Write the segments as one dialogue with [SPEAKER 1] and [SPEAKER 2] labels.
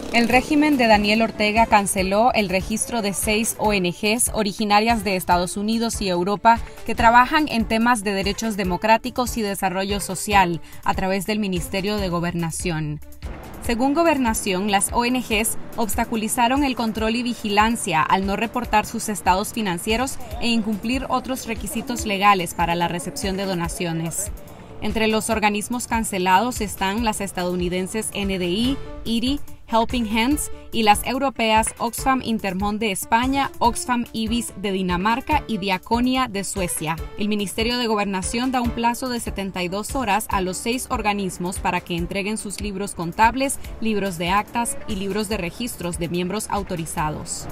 [SPEAKER 1] El régimen de Daniel Ortega canceló el registro de 6 ONGs originarias de Estados Unidos y Europa que trabajan en temas de derechos democráticos y desarrollo social a través del Ministerio de Gobernación. Según Gobernación, las ONGs obstaculizaron el control y vigilancia al no reportar sus estados financieros e incumplir otros requisitos legales para la recepción de donaciones. Entre los organismos cancelados están las estadounidenses NDI, IRI, Helping Hands y las europeas Oxfam Intermón de España, Oxfam IBIS de Dinamarca y Diaconia de Suecia. El Ministerio de Gobernación da un plazo de 72 horas a los 6 organismos para que entreguen sus libros contables, libros de actas y libros de registros de miembros autorizados.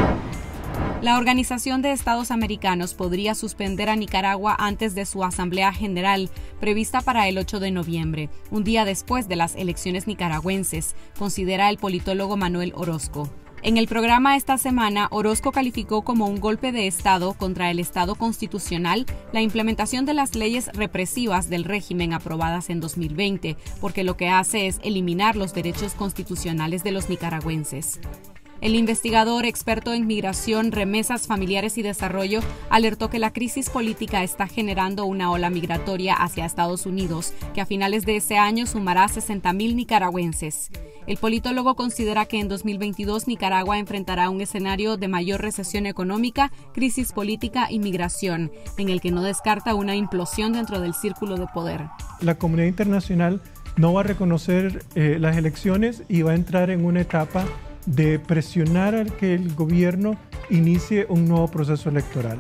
[SPEAKER 1] La Organización de Estados Americanos podría suspender a Nicaragua antes de su Asamblea General, prevista para el 8 de noviembre, un día después de las elecciones nicaragüenses, considera el politólogo Manuel Orozco. En el programa esta semana, Orozco calificó como un golpe de Estado contra el Estado constitucional la implementación de las leyes represivas del régimen aprobadas en 2020, porque lo que hace es eliminar los derechos constitucionales de los nicaragüenses. El investigador experto en migración, remesas familiares y desarrollo alertó que la crisis política está generando una ola migratoria hacia Estados Unidos, que a finales de ese año sumará 60,000 nicaragüenses. El politólogo considera que en 2022 Nicaragua enfrentará un escenario de mayor recesión económica, crisis política y migración, en el que no descarta una implosión dentro del círculo de poder.
[SPEAKER 2] La comunidad internacional no va a reconocer las elecciones y va a entrar en una etapa de presionar a que el gobierno inicie un nuevo proceso electoral.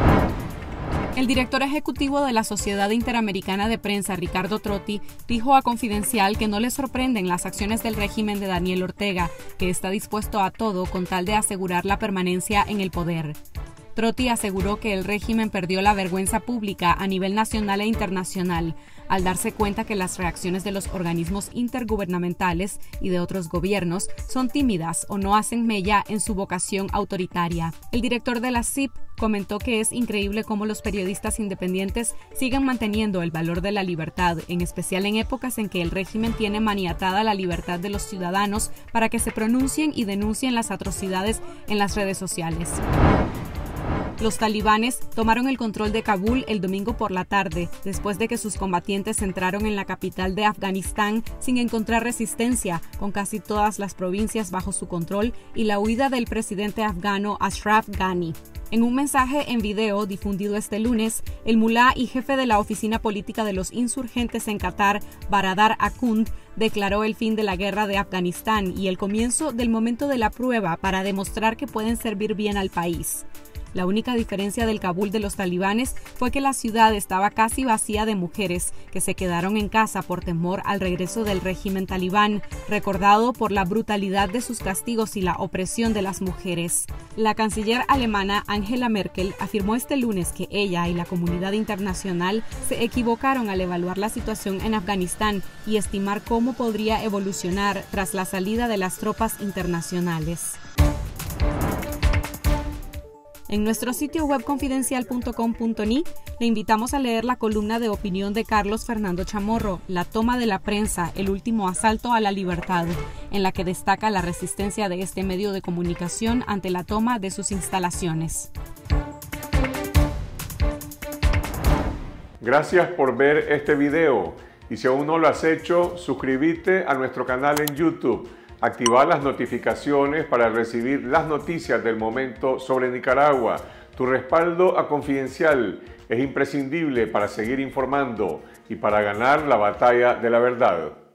[SPEAKER 1] El director ejecutivo de la Sociedad Interamericana de Prensa, Ricardo Trotti, dijo a Confidencial que no le sorprenden las acciones del régimen de Daniel Ortega, que está dispuesto a todo con tal de asegurar la permanencia en el poder. Trotti aseguró que el régimen perdió la vergüenza pública a nivel nacional e internacional al darse cuenta que las reacciones de los organismos intergubernamentales y de otros gobiernos son tímidas o no hacen mella en su vocación autoritaria. El director de la CIP comentó que es increíble cómo los periodistas independientes siguen manteniendo el valor de la libertad, en especial en épocas en que el régimen tiene maniatada la libertad de los ciudadanos para que se pronuncien y denuncien las atrocidades en las redes sociales. Los talibanes tomaron el control de Kabul el domingo por la tarde, después de que sus combatientes entraron en la capital de Afganistán sin encontrar resistencia, con casi todas las provincias bajo su control y la huida del presidente afgano Ashraf Ghani. En un mensaje en video difundido este lunes, el mulá y jefe de la oficina política de los insurgentes en Qatar, Baradar Akund, declaró el fin de la guerra de Afganistán y el comienzo del momento de la prueba para demostrar que pueden servir bien al país. La única diferencia del Kabul de los talibanes fue que la ciudad estaba casi vacía de mujeres que se quedaron en casa por temor al regreso del régimen talibán, recordado por la brutalidad de sus castigos y la opresión de las mujeres. La canciller alemana Angela Merkel afirmó este lunes que ella y la comunidad internacional se equivocaron al evaluar la situación en Afganistán y estimar cómo podría evolucionar tras la salida de las tropas internacionales. En nuestro sitio web confidencial.com.ni le invitamos a leer la columna de opinión de Carlos Fernando Chamorro, La toma de la prensa, el último asalto a la libertad, en la que destaca la resistencia de este medio de comunicación ante la toma de sus instalaciones.
[SPEAKER 3] Gracias por ver este video y si aún no lo has hecho, suscríbete a nuestro canal en YouTube. Activar las notificaciones para recibir las noticias del momento sobre Nicaragua. Tu respaldo a Confidencial es imprescindible para seguir informando y para ganar la batalla de la verdad.